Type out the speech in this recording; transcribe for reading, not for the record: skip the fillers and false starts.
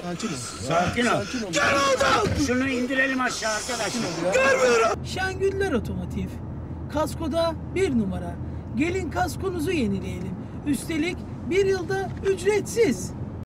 Sakin ol. Gel oğlum. Şunu indirelim aşağı arkadaşlar. Görmüyorum. Şengüller Otomotiv. Kaskoda 1 numara. Gelin kaskonuzu yenileyelim. Üstelik 1 yılda ücretsiz.